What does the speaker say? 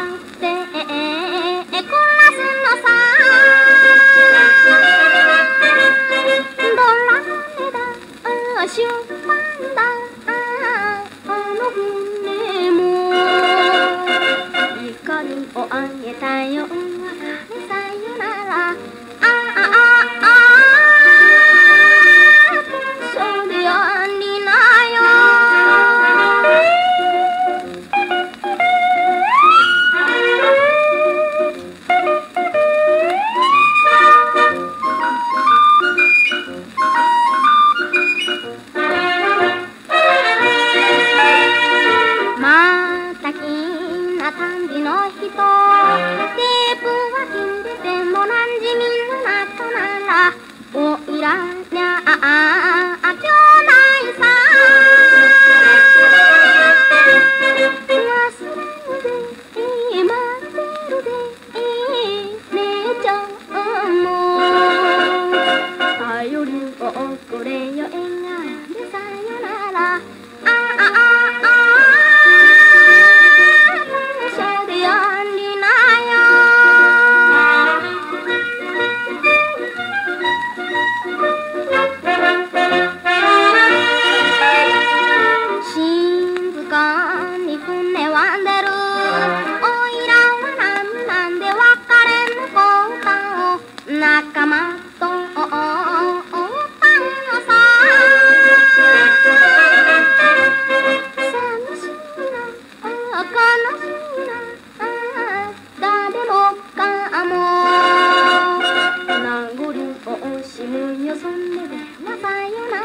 って暮らすのさ。ドラメだ出版だあの船も怒りをあげたよ別れさよなら。そうでありなよ。またきな旅の人テープは切れてもなじみの中ならおいらにゃ兄弟さ。忘れるで待ってるで姉ちゃんも頼りをくれよ笑顔でさよなら。そうでありなよ。静かに船は出る。おいらはなんで別れの歌を仲間と歌うのさ。寂しいな悲しいな誰もかも名残を惜しむよそんでではさよなら。